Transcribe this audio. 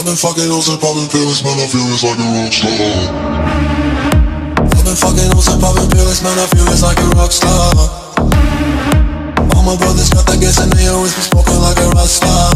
I've been fucking hoes and popping pills, man, I feel it's like a rock star. I've been fucking hoes and popping pills, man, I feel it's like a rock star. All my brothers got that gas and they always been smoking like a rock star.